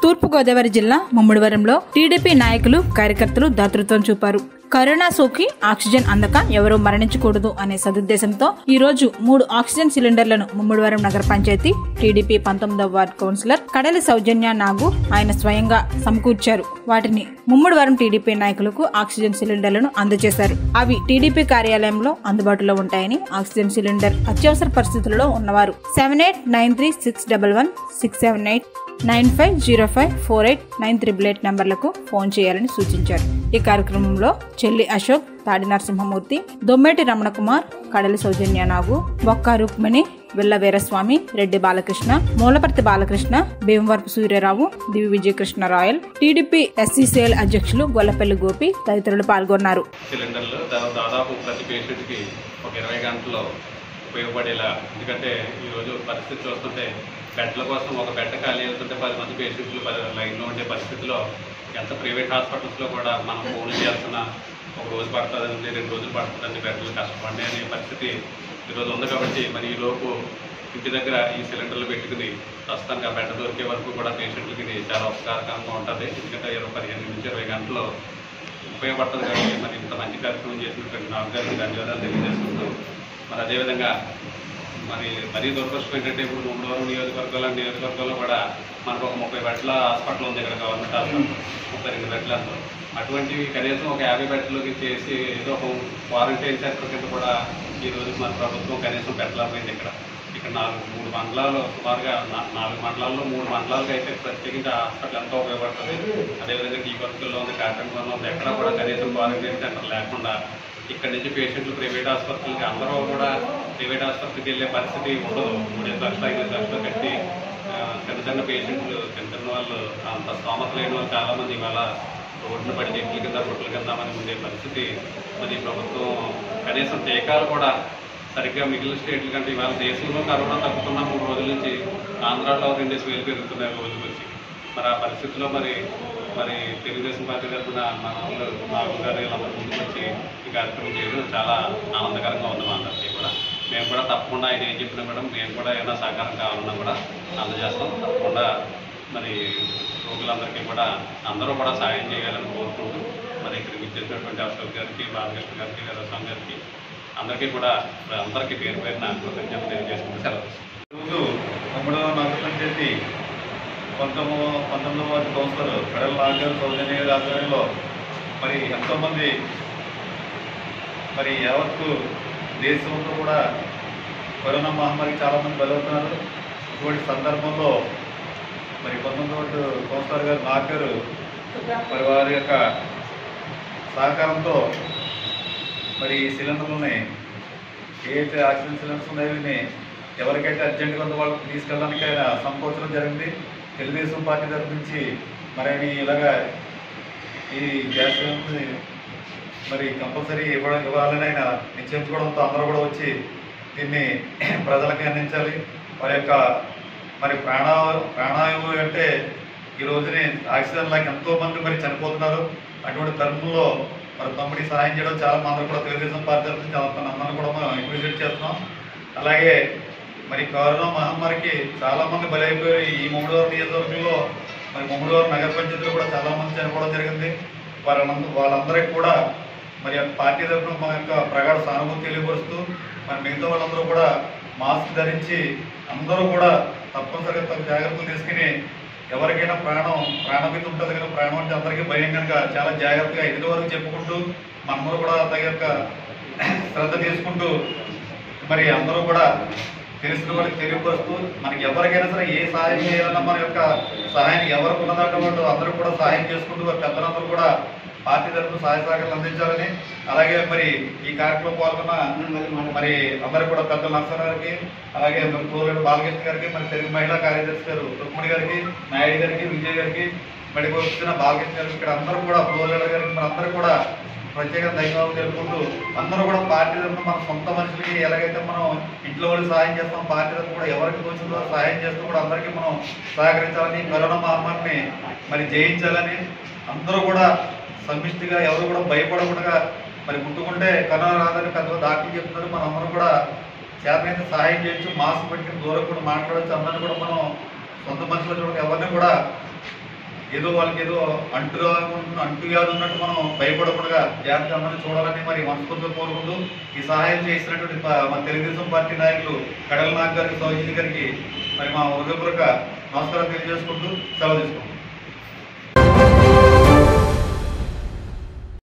తూర్పుగోదావరి జిల్లా ముమ్మడివరంలో టీడీపీ నాయకులు కార్యకర్తలు దాతృత్వం చూపారు. కరోనా సోకి ఆక్సిజన్ అందక ఎవరూ మరణించకూడదు అనే సదుద్దేశంతో ఈ రోజు 3 ఆక్సిజన్ సిలిండర్లను ముమ్మడివరం నగర పంచాయతీ టీడీపీ 19వ వార్డు కౌన్సిలర్ కడలి సౌజన్య నాగు ఆయన స్వయంగా సమకూర్చారు. వాటిని ముమ్మడివరం టీడీపీ నాయకులకు ఆక్సిజన్ సిలిండర్లను అందజేశారు. అవి టీడీపీ కార్యాలయంలో అందుబాటులో ఉంటాయని, ఆక్సిజన్ సిలిండర్ అత్యవసర పరిస్థితుల్లో ఉన్నవారు 789367899505489388 నంబర్లకు ఫోన్ చేయాలని సూచించారు. ఈ కార్యక్రమంలో చెల్లి అశోక్, తాడి నరసింహమూర్తి, దొమ్మేటి రమణకుమార్, కడలి Soujanya Nagu, Bokka Rukmini, Vella Veeraswamy, Reddy Balakrishna, Mulaparthi Balakrishna, Bhimavarapu Suryarao, Divi Vijayakrishna Royal, TDP SCCL అధ్యక్షులు గొల్లపల్లి గోపి తదితరులు పాల్గొన్నారు. సిలిండర్లు దాదాపు ప్రతి పేషెంట్కి ఒక 20 గంటల్లో ఉపయోగపడేలా, ఎందుకంటే ఈరోజు పరిస్థితి చూస్తుంటే బెడ్ల కోసం ఒక బెడ్ ఖాళీ అవుతుంటే 10 మంది పేషెంట్లు లైన్లో ఉండే పరిస్థితిలో ఎంత ప్రైవేట్ హాస్పిటల్స్లో కూడా మనం ఫోన్ చేస్తున్నా ఒక రోజు పడుతుందండి, 2 రోజులు పడుతుందండి, బెడ్లు కష్టపడి అనే పరిస్థితి ఈరోజు ఉంది. కాబట్టి మరి ఈలోపు ఇంటి దగ్గర ఈ సిలిండర్లు పెట్టుకుని ప్రస్తుతానికి ఆ బెడ్ దొరికే వరకు కూడా పేషెంట్లకి ఇది చాలా ఉపకారకంగా ఉంటుంది. ఎందుకంటే 15 నుంచి 20 గంటలు ఉపయోగపడుతుంది. కాబట్టి మరి ఇంత మంచి కార్యక్రమం చేసినటువంటి నాలుగు గారికి ధన్యవాదాలు తెలియజేసుకుంటూ, మరి అదేవిధంగా మరీ దురదృష్టం ఏంటంటే ఇప్పుడు ముమ్మడివరం నియోజకవర్గంలో కూడా మనకు ఒక 30 బెడ్ల హాస్పిటల్ ఉంది. ఇక్కడ గవర్నమెంట్ హాస్పిటల్ 32 బెడ్లతో అటువంటివి కనీసం ఒక 50 బెడ్లకి చేసి ఏదో ఒక క్వారంటైన్ సెంటర్ కింద కూడా ఈరోజు మన ప్రభుత్వం కనీసం పెట్టలేకపోయింది. ఇక్కడ 3 మండలాలు, సుమారుగా 4 మండలాల్లో 3 మండలాలకు అయితే ప్రత్యేకించి హాస్పిటల్ ఎంతో ఉపయోగపడుతుంది. అదేవిధంగా ఈ వర్కుల్లో ఉంది, కాటంలో ఉంది, ఎక్కడ కూడా కనీసం క్వారంటైన్ సెంటర్ లేకుండా ఇక్కడ నుంచి పేషెంట్లు ప్రైవేట్ ఆసుపత్రులకి అందరూ కూడా ప్రైవేట్ ఆసుపత్రికి వెళ్ళే పరిస్థితి ఉండదు. 3 లక్షలు 5 లక్షలు కట్టి చిన్న పేషెంట్లు, చిన్న వాళ్ళు, అంత స్తోమత లేని వాళ్ళు చాలామంది ఇవాళ రోడ్డును పడి చెట్ల కింద రొట్టెల కింద మనకి ఉండే పరిస్థితి. మరి ప్రభుత్వం కనీసం టీకాలు కూడా సరిగ్గా మిగిలిన స్టేట్ల కంటే ఇవాళ దేశంలో కరోనా తగ్గుతున్న 3 రోజుల నుంచి ఆంధ్రాలో 2,000 పెరుగుతున్నాయి రోజుకి వచ్చి. మరి ఆ పరిస్థితిలో మరి తెలుగుదేశం పార్టీ తరఫున మన నాగు గారు వీళ్ళందరూ ముందుకు వచ్చి ఈ కార్యక్రమం చేయడం చాలా ఆనందకరంగా ఉంది మా అందరికీ కూడా. మేము కూడా తప్పకుండా ఆయన ఏం చెప్పినా కూడా మేము కూడా ఏమైనా సహకారం కావాలన్నా కూడా అందజేస్తాం. తప్పకుండా మరి రోగులందరికీ కూడా అందరూ కూడా సాయం చేయాలని కోరుకుంటూ, మరి ఇక్కడికి ఇచ్చేసినటువంటి అశోక్ గారికి, బాలకృష్ణ గారికి, వీరస్వామి గారికి అందరికీ కూడా అందరికీ పేరు పేరున కృతజ్ఞతలు తెలియజేసుకుంటూ సెలవు. ఈరోజు ముమ్మడివరం నగర పంచాయతీ 19వ వార్డు కౌన్సిలర్ కడల నాగర్ సౌజన్య గారి ఆధ్వర్యంలో మరి ఎంతోమంది మరి యావత్తు దేశంలో కూడా కరోనా మహమ్మారికి చాలామంది బలవుతున్నారు. ఇటువంటి సందర్భంలో మరి 19వ వార్డు కౌన్సిలర్ గారు నాగర్ మరి వారి యొక్క సహకారంతో మరి ఈ సిలిండర్లని ఏదైతే ఆక్సిజన్ సిలిండర్స్ ఉన్నాయో ఎవరికైతే అర్జెంటుగా ఉందో వాళ్ళకి తీసుకెళ్ళడానికి ఆయన సంకోచడం జరిగింది. తెలుగుదేశం పార్టీ తరఫు నుంచి మరి ఆయన ఇలాగా ఈ గ్యాస్ సిలిండర్ని మరి కంపల్సరీ ఇవ్వాలని ఆయన నిశ్చయించుకోవడంతో అందరూ కూడా వచ్చి దీన్ని ప్రజలకి అందించాలి. వారి యొక్క మరి ప్రాణాయువు అంటే ఈ రోజుని ఆక్సిజన్ లాగా ఎంతోమంది మరి చనిపోతున్నారు. అటువంటి తరుణంలో మరి తమ్ముడి సహాయం చేయడం చాలా మంది కూడా తెలుగుదేశం పార్టీ తరఫు నుంచి అందరినీ కూడా మనం అప్రిషియేట్ చేస్తున్నాం. అలాగే మరి కరోనా మహమ్మారికి చాలామంది బలైపోయారు. ఈ ముమ్మడివరం నియోజకవర్గంలో మరి ముమ్మడివరం నగర పంచాయతీలో కూడా చాలామంది చనిపోవడం జరిగింది. వాళ్ళందరికీ కూడా మరి పార్టీ తరఫున మా యొక్క ప్రగాఢ సానుభూతి తెలియపరుస్తూ మరి మిగతా వాళ్ళందరూ కూడా మాస్క్ ధరించి అందరూ కూడా తప్పనిసరిగా తమ జాగ్రత్తలు తీసుకుని ఎవరికైనా ప్రాణభీతి ఉంటుంది కనుక ప్రాణం అంటే అందరికీ భయం కనుక చాలా జాగ్రత్తగా ఎదుటి వరకు చెప్పుకుంటూ మనము కూడా తగ్గ శ్రద్ధ తీసుకుంటూ మరి అందరూ కూడా తెలిసిన వాళ్ళకి తెలియపరుస్తూ మనకి ఎవరికైనా సరే ఏ సహాయం చేయాలన్నా మన యొక్క సహాయం ఎవరికి ఉన్నదంటే అందరూ కూడా సహాయం చేసుకుంటూ పెద్దలందరూ కూడా పార్టీ తరఫున సహాయ సహకారాలు అందించాలని, అలాగే మరి ఈ కార్యక్రమం పాల్గొన్న మరి అందరూ కూడా పెద్ద నరసరావు గారికి, అలాగే పూర్వ బాలకృష్ణ గారికి, మరి తెలుగు మహిళా కార్యదర్శి గారు రుక్మిణి గారికి, నాయుడు గారికి, విజయ్ గారికి, మరి వచ్చిన బాలకృష్ణ గారికి, ఇక్కడ అందరూ కూడా పూర్వ గారికి మరి అందరూ కూడా ప్రత్యేక ధన్యవాదాలు తెలుపుకుంటూ అందరూ కూడా పార్టీ తరఫున మన సొంత మనుషులకి ఎలాగైతే మనం ఇంట్లో వాళ్ళు సహాయం చేస్తాం, పార్టీ తరఫున కూడా ఎవరికి తోచిందో సహాయం చేస్తూ కూడా అందరికీ మనం సహకరించాలని, కరోనా మహమ్మారిని మరి జయించాలని అందరూ కూడా సమిష్టిగా ఎవరు కూడా భయపడకుండా మరి ముట్టుకుంటే కరోనా రాదని పెద్ద డాక్టర్లు చెప్తున్నారు. మనం అందరూ కూడా చేతనైతే సహాయం చేయొచ్చు, మాస్క్ పెట్టుకుని దూరం కూడా మాట్లాడవచ్చు. అందరినీ కూడా మనం సొంత మనుషులు చూడక ఎవరిని కూడా ఏదో వాళ్ళకి ఏదో అంటువ్యాధి ఉన్నట్టు మనం భయపడకుండా జాగ్రత్తగా అందరినీ చూడాలని మరి మనస్ఫూర్తిగా కోరుకుంటూ ఈ సహాయం చేసినటువంటి మన తెలుగుదేశం పార్టీ నాయకులు కడల నాగ్ గారికి, సౌజన్య గారికి మరి మా హృదయపూర్వక నమస్కారం తెలియజేసుకుంటూ సెలవు తీసుకుంటాం.